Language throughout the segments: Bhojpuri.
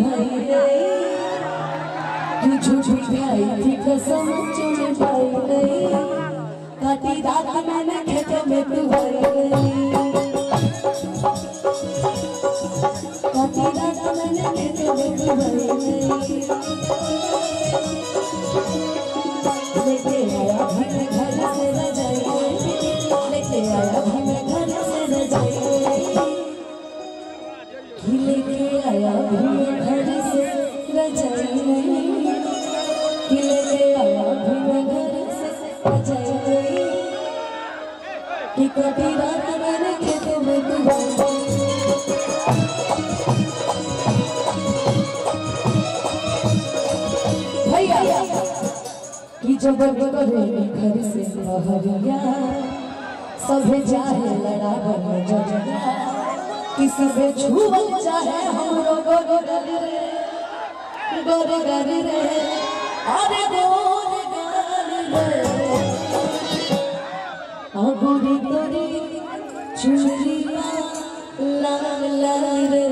भाई रे तू झूठी भाई थी कसम चुने पाई नहीं काटी रात मैंने खेतों में तू भाई काटी रात मैंने खेतों में तू भाई लेके आया भी मैं घर से रजाई लेके आया भी मैं घर से रजाई लेके आया भी मैं घर से रजाई लेके आया भी मैं घर से रजाई कि कभी रात मैंने खेतों में तू भैया कि जब करे घर से बहरिया सभे चाहे लड़ा बन जजया किसी से छुअल चाहे हमरो गोरे रे अरे गोरे रे गोरी गोरी चुनरिया लाल लाल रे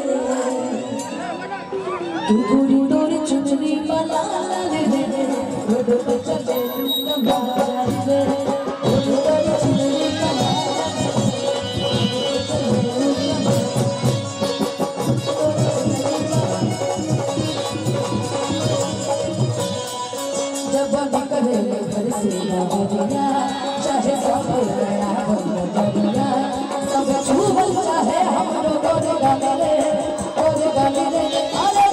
तू गोरी गोरी चुनरिया लाल लाल रे रोड पे चले कमाल रे गोरी गोरी चुनरिया जब निकले घर से बाहरिया चाहे सब लड़ा बन जरिया सब छुअल चाहे हमरो गोरे गाले रे अरे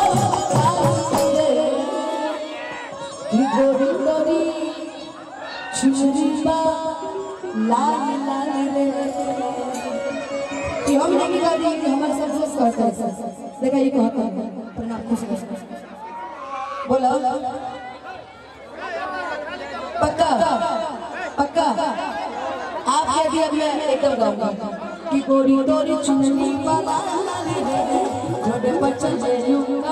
कि गोरी गोरी चुनरिया लाल लाल रे कि हम नहीं गा दी हमारे सब दोस्त कहते हैं देखा ये कहता है प्रणाम खुश बोलो पक्का पक्का आपके भी अब मैं एकदम गाऊंगा कि गोरी गोरी चुनरी वाला छोटे बच्चे जेलू का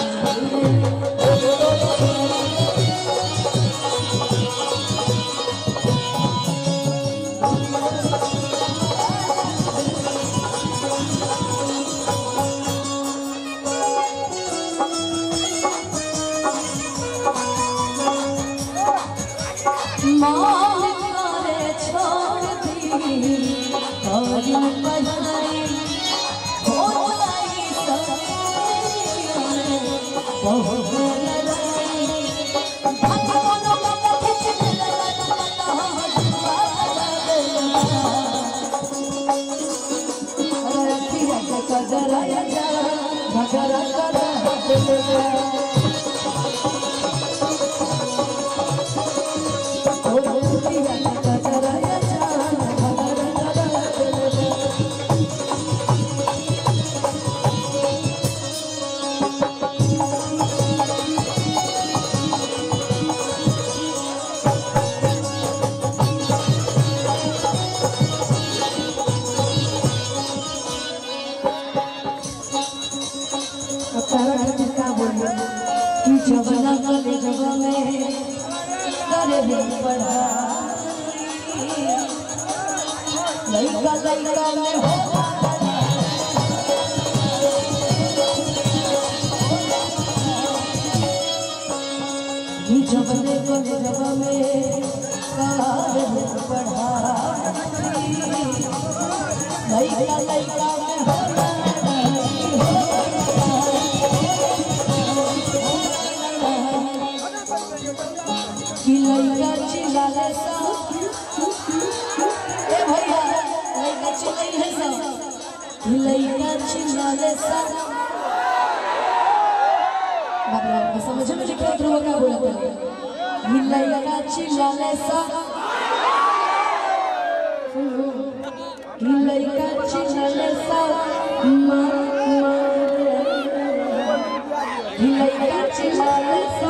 लइका में हो जब देखो जब में कार पढ़ा लइका में हो कि लइका चिल्लाले सा ए भैया लइका चिल्लाले सा लइका चिल्लाले सा बाबा समझ में नहीं क्या ध्रुव का बोला था लइका चिल्लाले सा लइका चिल्लाले सा लइका चिल्लाले सा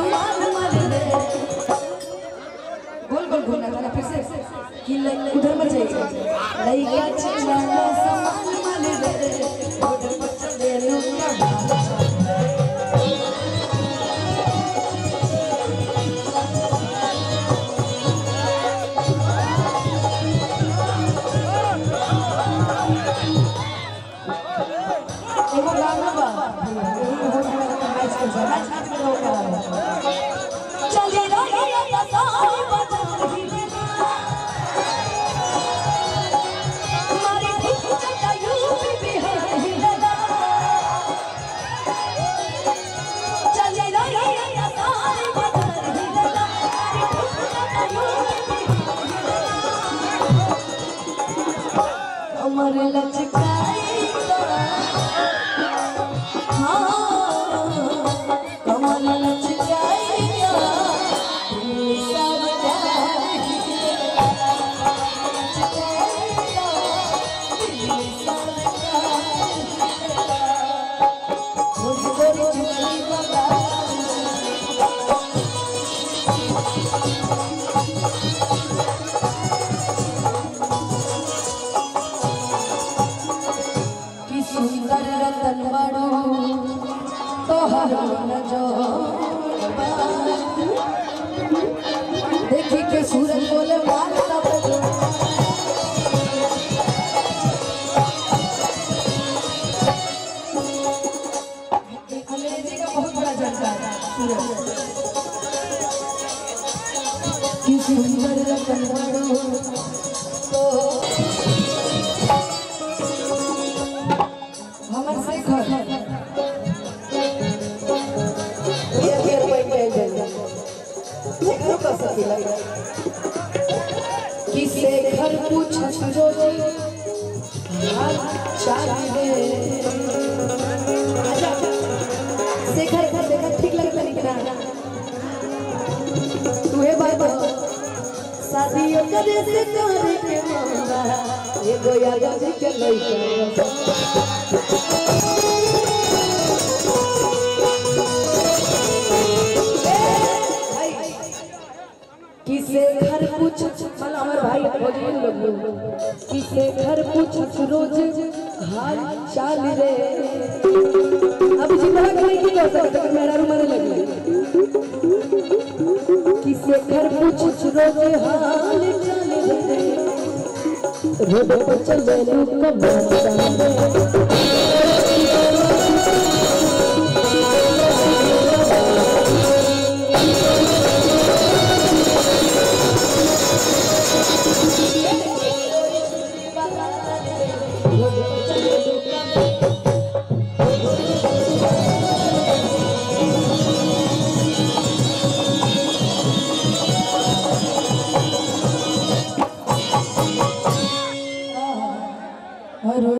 घूमना था फिर से कि उधर मत जाइए लइका चिल्लाले समान माने रे उधर मत चले लुका एगो गाना बा चली रही सारी बाजार ही हमारी चटा यूपी बिहार ही चली रही सारी बाजार ही हमारे लचकाई सुंदर रतन बड़ो तोहर न जो देखी के सूरज बोले बाल सब अंग्रेजी का बहुत बड़ा जानकार सूरज कि सुंदर रतन बड़ो तो हमन से घर ये फिर बैठ गए देखो का सकीला किसे घर पूछ जो हाल चाल दे आजा से घर देखा ठीक लगता नहीं किना तू है बाबा शादियों करे से करे के मांगा ये गोया गाजी के लइका किसे घर पूछ चल हमारे भाई भोजन लोग किसे घर पूछ रोज हाल चाल रे अब जिंदा नहीं की कर सकता मेरा रूम में लगे किसे घर पूछ रोज हाल चाल रे रोड पर चल जाए लोग कब